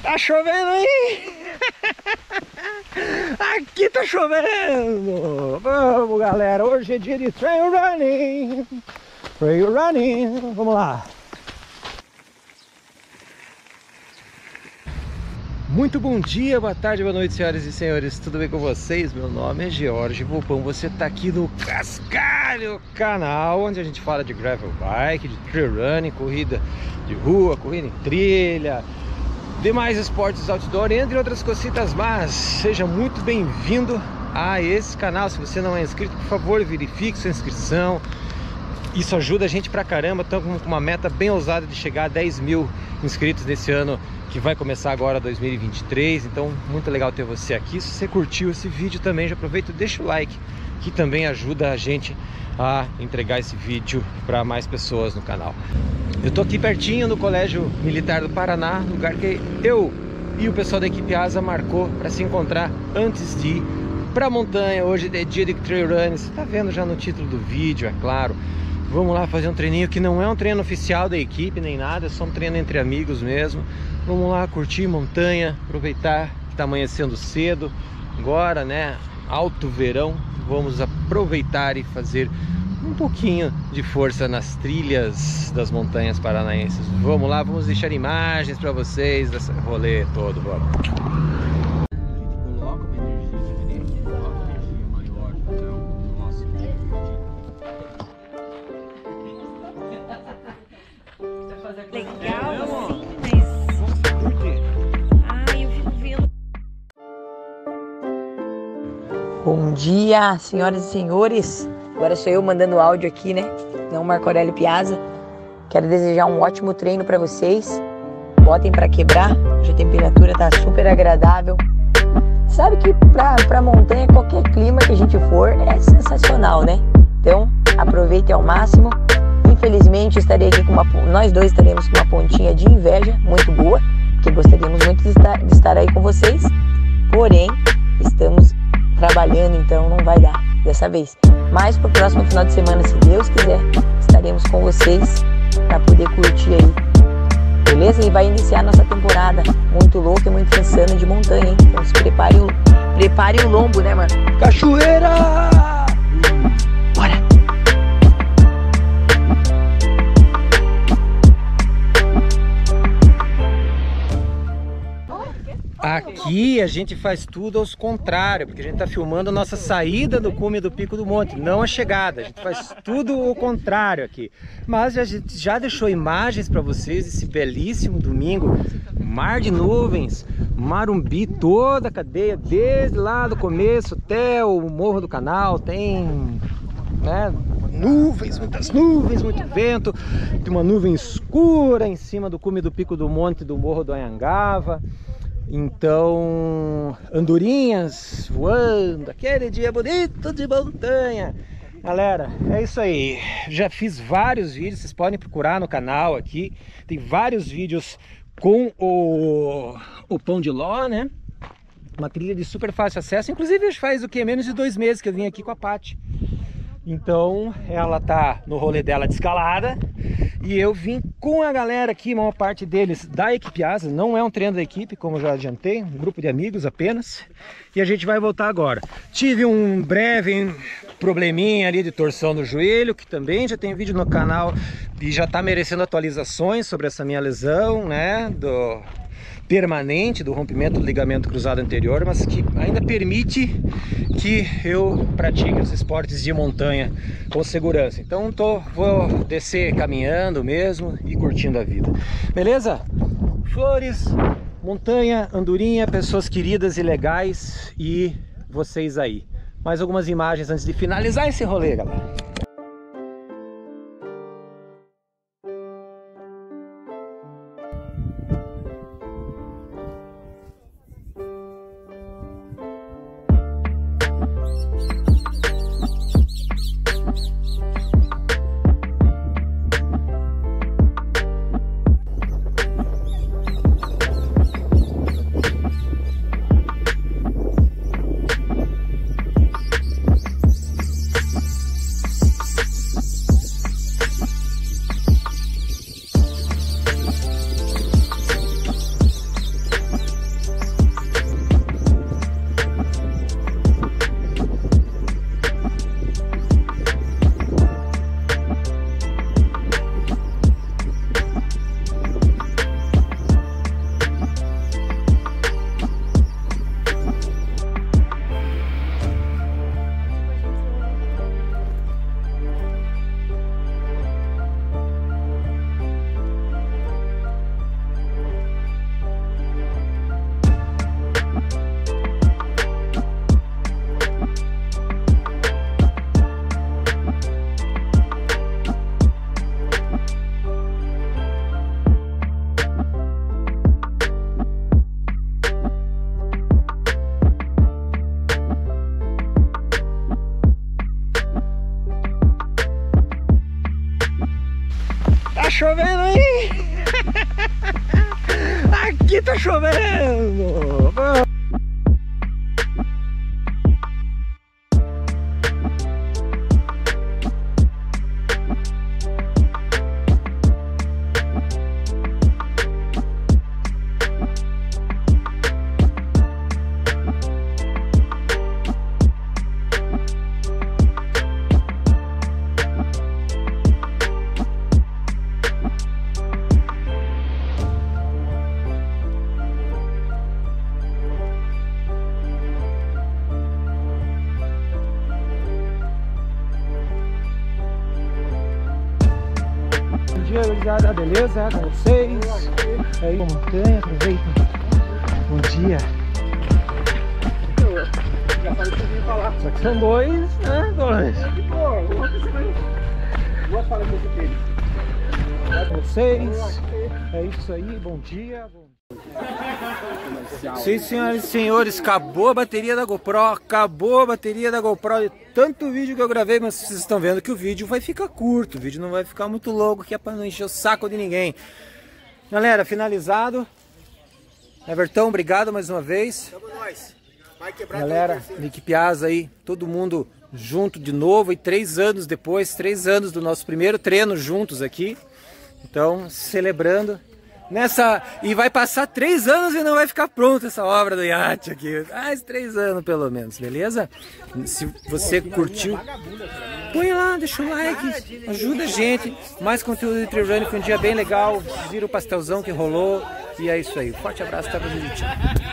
Tá chovendo aí! Aqui tá chovendo! Vamos, galera! Hoje é dia de trail running! Trail running! Vamos lá! Muito bom dia, boa tarde, boa noite, senhoras e senhores, tudo bem com vocês? Meu nome é George Volpão, você tá aqui no Cascalho, canal onde a gente fala de gravel bike, de trail running, corrida de rua, corrida em trilha, demais esportes outdoor, entre outras cositas, mas seja muito bem-vindo a esse canal. Se você não é inscrito, por favor, verifique sua inscrição. Isso ajuda a gente pra caramba. Estamos com uma meta bem ousada de chegar a 10 mil inscritos nesse ano que vai começar agora 2023. Então, muito legal ter você aqui. Se você curtiu esse vídeo também, já aproveita e deixa o like, que também ajuda a gente a entregar esse vídeo para mais pessoas no canal. Eu tô aqui pertinho no Colégio Militar do Paraná, lugar que eu e o pessoal da equipe ASA marcou para se encontrar antes de ir pra montanha. Hoje é dia de trail running, você tá vendo já no título do vídeo, é claro. Vamos lá fazer um treininho que não é um treino oficial da equipe nem nada, é só um treino entre amigos mesmo. Vamos lá curtir montanha, aproveitar que tá amanhecendo cedo agora, né? Alto verão, vamos aproveitar e fazer um pouquinho de força nas trilhas das montanhas paranaenses. Vamos lá, vamos deixar imagens para vocês desse rolê todo, vamos. Bom dia, senhoras e senhores. Agora sou eu mandando áudio aqui, né? Não Marco Aurélio Piazza. Quero desejar um ótimo treino para vocês. Botem para quebrar. Hoje a temperatura tá super agradável. Sabe que pra montanha, qualquer clima que a gente for é sensacional, né? Então, aproveitem ao máximo. Infelizmente, estarei aqui com nós dois estaremos com uma pontinha de inveja muito boa, porque gostaríamos muito de estar aí com vocês. Porém, estamos trabalhando, então não vai dar dessa vez. Mas pro próximo final de semana, se Deus quiser, estaremos com vocês para poder curtir aí, beleza? E vai iniciar nossa temporada muito louca e muito insana de montanha, hein? Então se prepare o lombo, né, mano? Cachoeira! Bora! Aqui a gente faz tudo aos contrários, porque a gente tá filmando a nossa saída do cume do Pico do Monte, não a chegada. A gente faz tudo ao contrário aqui. Mas a gente já deixou imagens para vocês desse belíssimo domingo, mar de nuvens, Marumbi, toda a cadeia, desde lá do começo até o Morro do Canal, tem, né, nuvens, muitas nuvens, muito vento, tem uma nuvem escura em cima do cume do Pico do Monte do Morro do Anhangava. Então, andorinhas voando, aquele dia bonito de montanha. Galera, é isso aí. Já fiz vários vídeos, vocês podem procurar no canal aqui. Tem vários vídeos com o Pão de Ló, né? Uma trilha de super fácil acesso. Inclusive faz o que? Menos de 2 meses que eu vim aqui com a Paty. Então ela tá no rolê dela de escalada e eu vim com a galera aqui, a maior parte deles da equipe ASA. Não é um treino da equipe, como eu já adiantei, um grupo de amigos apenas. E a gente vai voltar agora. Tive um breve probleminha ali de torção no joelho, que também já tem vídeo no canal e já tá merecendo atualizações sobre essa minha lesão, né, permanente do rompimento do ligamento cruzado anterior, mas que ainda permite que eu pratique os esportes de montanha com segurança. Então vou descer caminhando mesmo e curtindo a vida. Beleza? Flores, montanha, andorinha, pessoas queridas e legais e vocês aí. Mais algumas imagens antes de finalizar esse rolê, galera. chovendo aí! Aqui tá chovendo! Gurizada, beleza? Com vocês? Aí, montanha, aproveita. Bom dia. Só que são dois, né? Dois. Com vocês. É isso aí, bom dia. Sim, senhoras e senhores, acabou a bateria da GoPro, acabou a bateria da GoPro de tanto vídeo que eu gravei, mas vocês estão vendo que o vídeo vai ficar curto, o vídeo não vai ficar muito longo, que é para não encher o saco de ninguém. Galera, finalizado. Everton, obrigado mais uma vez. Galera, Nick Piazza aí, todo mundo junto de novo, e 3 anos depois, 3 anos do nosso primeiro treino juntos aqui. Então, celebrando. E vai passar 3 anos e não vai ficar pronta essa obra do iate aqui. Mais 3 anos pelo menos, beleza? Se você curtiu, põe lá, deixa o like, ajuda a gente. Mais conteúdo de trail running, foi um dia bem legal. Vocês viram o pastelzão que rolou. E é isso aí. Forte abraço, tá, tchau.